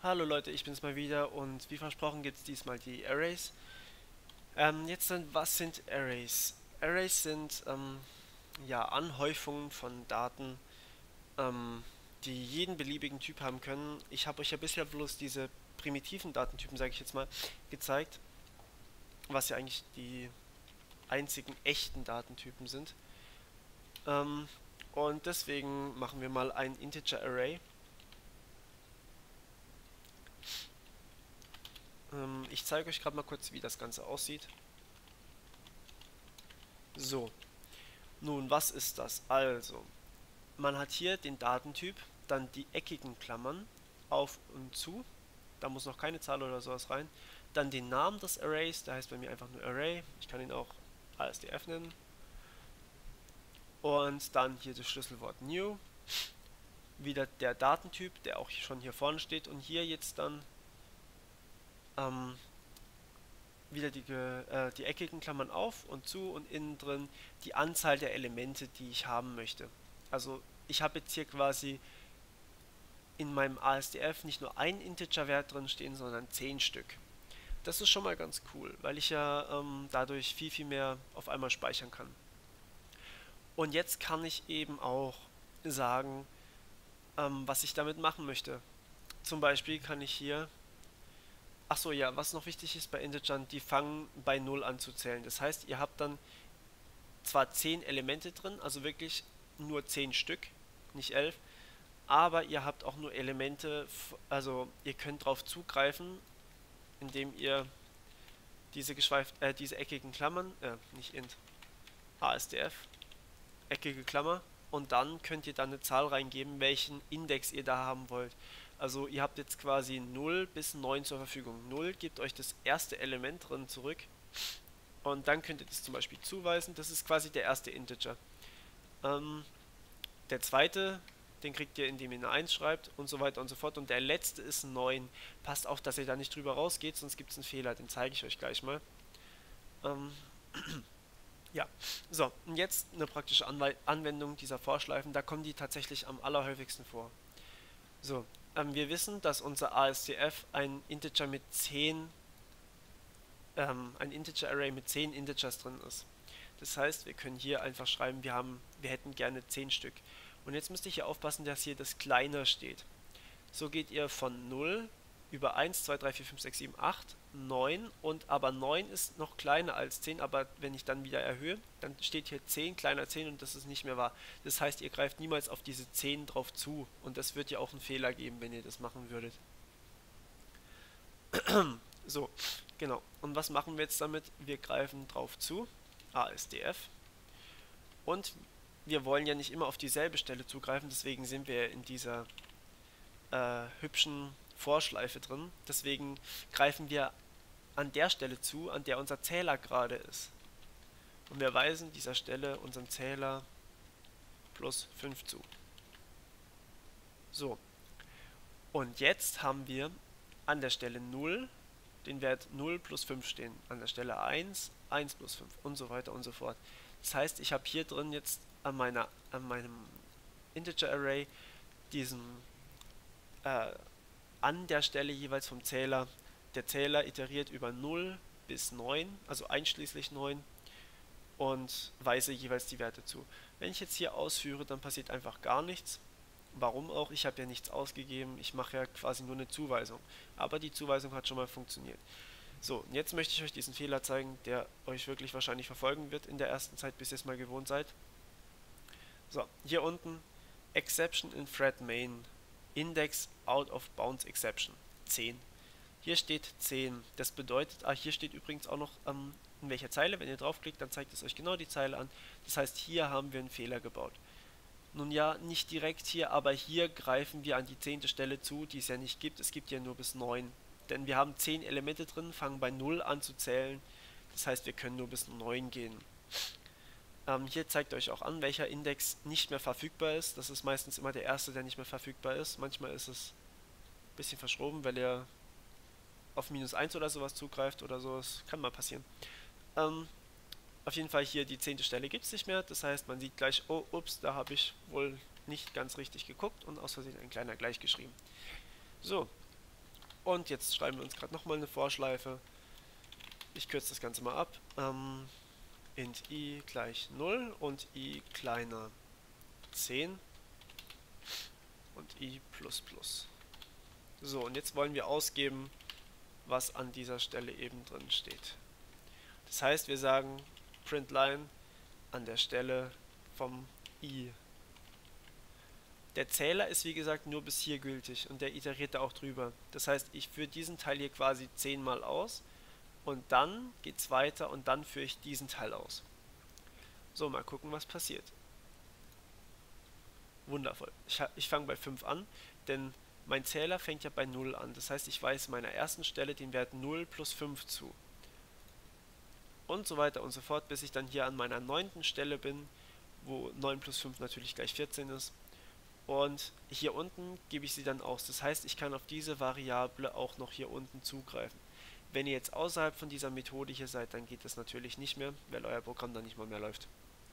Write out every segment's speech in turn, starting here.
Hallo Leute, ich bin's mal wieder und wie versprochen gibt's diesmal die Arrays. Jetzt dann, was sind Arrays? Arrays sind ja Anhäufungen von Daten, ähm, die jeden beliebigen Typ haben können. Ich habe euch ja bisher bloß diese primitiven Datentypen, sage ich jetzt mal, gezeigt, was ja eigentlich die einzigen echten Datentypen sind. Ähm, und deswegen machen wir mal ein Integer Array. Ich zeige euch gerade mal kurz, wie das Ganze aussieht. So, nun, was ist das? Also, man hat hier den Datentyp, dann die eckigen Klammern auf und zu, da muss noch keine Zahl oder sowas rein, dann den Namen des Arrays, der heißt bei mir einfach nur Array, ich kann ihn auch ASDF nennen, und dann hier das Schlüsselwort New, wieder der Datentyp, der auch schon hier vorne steht, und hier jetzt dann ähm, wieder die eckigen Klammern auf und zu und innen drin die Anzahl der Elemente, die ich haben möchte. Also ich habe jetzt hier quasi in meinem ASDF nicht nur ein Integer-Wert drin stehen, sondern 10 Stück. Das ist schon mal ganz cool, weil ich ja dadurch viel mehr auf einmal speichern kann. Und jetzt kann ich eben auch sagen, was ich damit machen möchte. Zum Beispiel kann ich hier, ach so, ja, was noch wichtig ist bei Integern, die fangen bei 0 an zu zählen. Das heißt, ihr habt dann zwar 10 Elemente drin, also wirklich nur 10 Stück, nicht 11, aber ihr habt auch nur Elemente, also ihr könnt darauf zugreifen, indem ihr diese eckigen Klammern, nicht int, ASDF, eckige Klammer, und dann könnt ihr dann eine Zahl reingeben, welchen Index ihr da haben wollt. Also ihr habt jetzt quasi 0 bis 9 zur Verfügung. 0 gibt euch das erste Element drin zurück und dann könnt ihr das zum Beispiel zuweisen. Das ist quasi der erste Integer. Ähm, der zweite, den kriegt ihr, indem ihr eine 1 schreibt und so weiter und so fort. Und der letzte ist 9. Passt auf, dass ihr da nicht drüber rausgeht, sonst gibt es einen Fehler. Den zeige ich euch gleich mal. Ähm, ja, so, und jetzt eine praktische Anwendung dieser Vorschleifen. Da kommen die tatsächlich am allerhäufigsten vor. So, wir wissen, dass unser ASCII ein Integer Array mit 10 Integers drin ist. Das heißt, wir können hier einfach schreiben, wir hätten gerne 10 Stück. Und jetzt müsst ihr hier aufpassen, dass hier das Kleiner steht. So geht ihr von 0 über 1, 2, 3, 4, 5, 6, 7, 8, 9, und aber 9 ist noch kleiner als 10, aber wenn ich dann wieder erhöhe, dann steht hier 10 kleiner 10 und das ist nicht mehr wahr. Das heißt, ihr greift niemals auf diese 10 drauf zu und das wird ja auch einen Fehler geben, wenn ihr das machen würdet. So, genau. Und was machen wir jetzt damit? Wir greifen drauf zu, ASDF, und wir wollen ja nicht immer auf dieselbe Stelle zugreifen, deswegen sind wir in dieser hübschen Vorschleife drin. Deswegen greifen wir an der Stelle zu, an der unser Zähler gerade ist. Und wir weisen dieser Stelle unseren Zähler plus 5 zu. So, und jetzt haben wir an der Stelle 0 den Wert 0 plus 5 stehen. An der Stelle 1, 1 plus 5 und so weiter und so fort. Das heißt, ich habe hier drin jetzt an meinem Integer Array diesen an der Stelle jeweils vom Zähler. Der Zähler iteriert über 0 bis 9, also einschließlich 9, und weise jeweils die Werte zu. Wenn ich jetzt hier ausführe, dann passiert einfach gar nichts. Warum auch? Ich habe ja nichts ausgegeben, ich mache ja quasi nur eine Zuweisung. Aber die Zuweisung hat schon mal funktioniert. So, und jetzt möchte ich euch diesen Fehler zeigen, der euch wirklich wahrscheinlich verfolgen wird in der ersten Zeit, bis ihr es mal gewohnt seid. So, hier unten Exception in Thread Main, Index Out of Bounds Exception, 10. Hier steht 10. Das bedeutet, hier steht übrigens auch noch in welcher Zeile. Wenn ihr draufklickt, dann zeigt es euch genau die Zeile an. Das heißt, hier haben wir einen Fehler gebaut. Nun ja, nicht direkt hier, aber hier greifen wir an die 10. Stelle zu, die es ja nicht gibt. Es gibt ja nur bis 9. Denn wir haben 10 Elemente drin, fangen bei 0 an zu zählen. Das heißt, wir können nur bis 9 gehen. Hier zeigt euch auch an, welcher Index nicht mehr verfügbar ist. Das ist meistens immer der erste, der nicht mehr verfügbar ist. Manchmal ist es ein bisschen verschoben, weil ihr auf -1 oder sowas zugreift oder so. Das kann mal passieren. Auf jeden Fall hier die 10. Stelle gibt es nicht mehr. Das heißt, man sieht gleich, oh, ups, da habe ich wohl nicht ganz richtig geguckt und aus Versehen ein kleiner gleich geschrieben. So, Und jetzt schreiben wir uns gerade nochmal eine Vorschleife. Ich kürze das Ganze mal ab. Int i gleich 0 und i kleiner 10 und i plus plus. So, und jetzt wollen wir ausgeben, was an dieser Stelle eben drin steht. Das heißt, wir sagen println an der Stelle vom i. Der Zähler ist wie gesagt nur bis hier gültig und der iteriert da auch drüber. Das heißt, ich führe diesen Teil hier quasi 10 mal aus und dann geht es weiter und dann führe ich diesen Teil aus. So, mal gucken, was passiert. Wundervoll. Ich fange bei 5 an, denn mein Zähler fängt ja bei 0 an. Das heißt, ich weise meiner ersten Stelle den Wert 0 plus 5 zu. Und so weiter und so fort, bis ich dann hier an meiner 9. Stelle bin, wo 9 plus 5 natürlich gleich 14 ist. Und hier unten gebe ich sie dann aus. Das heißt, ich kann auf diese Variable auch noch hier unten zugreifen. Wenn ihr jetzt außerhalb von dieser Methode hier seid, dann geht das natürlich nicht mehr, weil euer Programm dann nicht mal mehr läuft.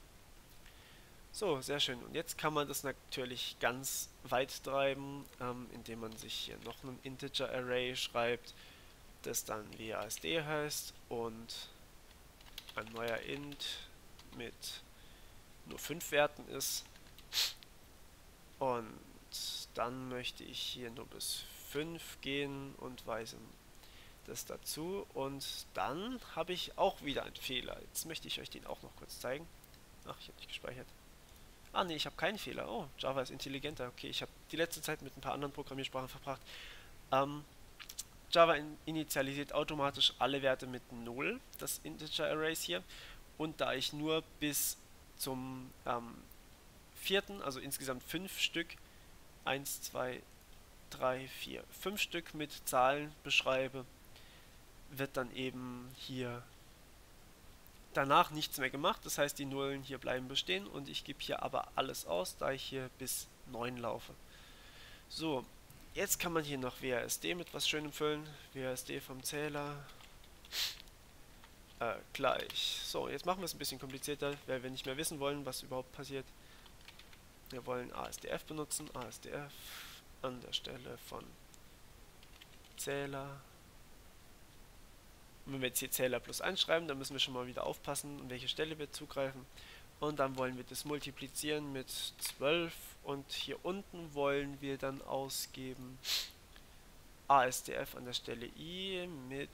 So, sehr schön. Und jetzt kann man das natürlich ganz weit treiben, indem man sich hier noch ein Integer Array schreibt, das dann WASD heißt und ein neuer Int mit nur 5 Werten ist. Und dann möchte ich hier nur bis 5 gehen und weise das dazu. Und dann habe ich auch wieder einen Fehler. Jetzt möchte ich euch den auch noch kurz zeigen. Ach, ich habe nicht gespeichert. Ah ne, ich habe keinen Fehler. Oh, Java ist intelligenter. Okay, ich habe die letzte Zeit mit ein paar anderen Programmiersprachen verbracht. Java initialisiert automatisch alle Werte mit 0, das Integer Arrays hier. Und da ich nur bis zum 4., also insgesamt 5 Stück, 1, 2, 3, 4, 5 Stück mit Zahlen beschreibe, wird dann eben hier danach nichts mehr gemacht. Das heißt, die Nullen hier bleiben bestehen und ich gebe hier aber alles aus, da ich hier bis 9 laufe. So, jetzt kann man hier noch WASD mit was Schönem füllen. WASD vom Zähler gleich. So, jetzt machen wir es ein bisschen komplizierter, weil wir nicht mehr wissen wollen, was überhaupt passiert. Wir wollen ASDF benutzen. ASDF an der Stelle von Zähler. Und wenn wir jetzt hier Zähler plus 1 schreiben, dann müssen wir schon mal wieder aufpassen, an welche Stelle wir zugreifen. Und dann wollen wir das multiplizieren mit 12 und hier unten wollen wir dann ausgeben ASDF an der Stelle i mit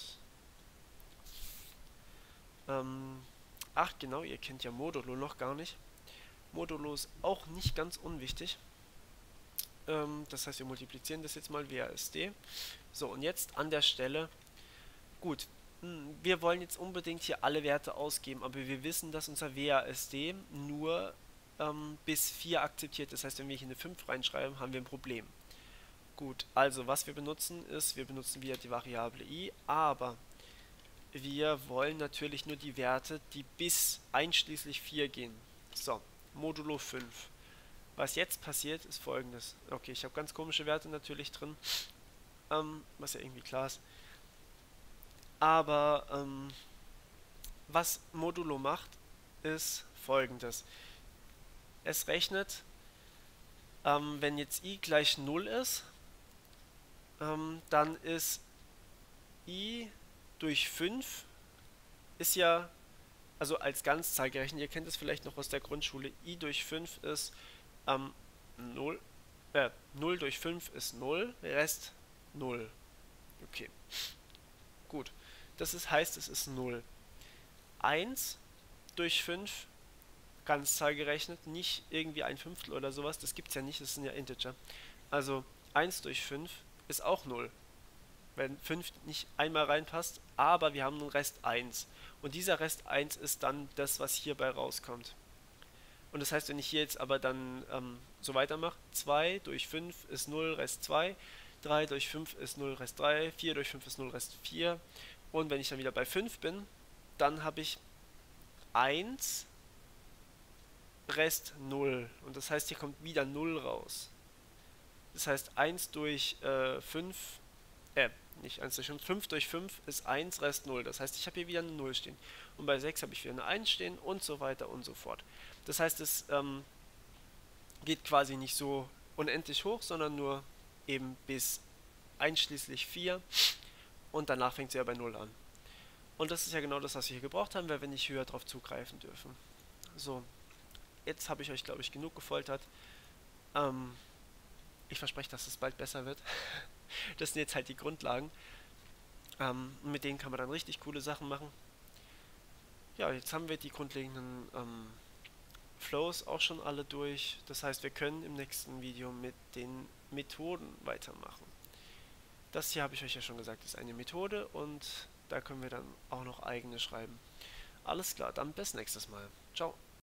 8, genau, ihr kennt ja Modulo noch gar nicht. Modulo ist auch nicht ganz unwichtig. Das heißt, wir multiplizieren das jetzt mal WASD. So, und jetzt an der Stelle, gut, wir wollen jetzt unbedingt hier alle Werte ausgeben, aber wir wissen, dass unser WASD nur bis 4 akzeptiert. Das heißt, wenn wir hier eine 5 reinschreiben, haben wir ein Problem. Gut, also was wir benutzen ist, wir benutzen wieder die Variable i, aber wir wollen natürlich nur die Werte, die bis einschließlich 4 gehen. So, Modulo 5. Was jetzt passiert, ist folgendes. Okay, ich habe ganz komische Werte natürlich drin, was ja irgendwie klar ist. Aber was Modulo macht, ist folgendes. Es rechnet, wenn jetzt i gleich 0 ist, dann ist i durch 5 ist ja, also als Ganzzahl gerechnet, ihr kennt es vielleicht noch aus der Grundschule, i durch 5 ist 0 durch 5 ist 0, Rest 0. Okay, gut. Das heißt, es ist 0. 1 durch 5, Ganzzahl gerechnet, nicht irgendwie ein Fünftel oder sowas, das gibt es ja nicht, das sind ja Integer. Also 1 durch 5 ist auch 0. Wenn 5 nicht einmal reinpasst, aber wir haben einen Rest 1. Und dieser Rest 1 ist dann das, was hierbei rauskommt. Und das heißt, wenn ich hier jetzt aber dann so weitermache, 2 durch 5 ist 0, Rest 2, 3 durch 5 ist 0, Rest 3, 4 durch 5 ist 0, Rest 4. Und wenn ich dann wieder bei 5 bin, dann habe ich 1, Rest 0. Und das heißt, hier kommt wieder 0 raus. Das heißt, 1 durch 5, nicht 1 durch 5, 5 durch 5 ist 1, Rest 0. Das heißt, ich habe hier wieder eine 0 stehen. Und bei 6 habe ich wieder eine 1 stehen und so weiter und so fort. Das heißt, es geht quasi nicht so unendlich hoch, sondern nur eben bis einschließlich 4 und danach fängt sie ja bei 0 an. Und das ist ja genau das, was wir hier gebraucht haben, weil wir nicht höher drauf zugreifen dürfen. So, jetzt habe ich euch, glaube ich, genug gefoltert. Ähm, Ich verspreche, dass es bald besser wird. Das sind jetzt halt die Grundlagen. Mit denen kann man dann richtig coole Sachen machen. Ja, jetzt haben wir die grundlegenden Flows auch schon alle durch. Das heißt, wir können im nächsten Video mit den Methoden weitermachen. Das hier habe ich euch ja schon gesagt, ist eine Methode und da können wir dann auch noch eigene schreiben. Alles klar, dann bis nächstes Mal. Ciao.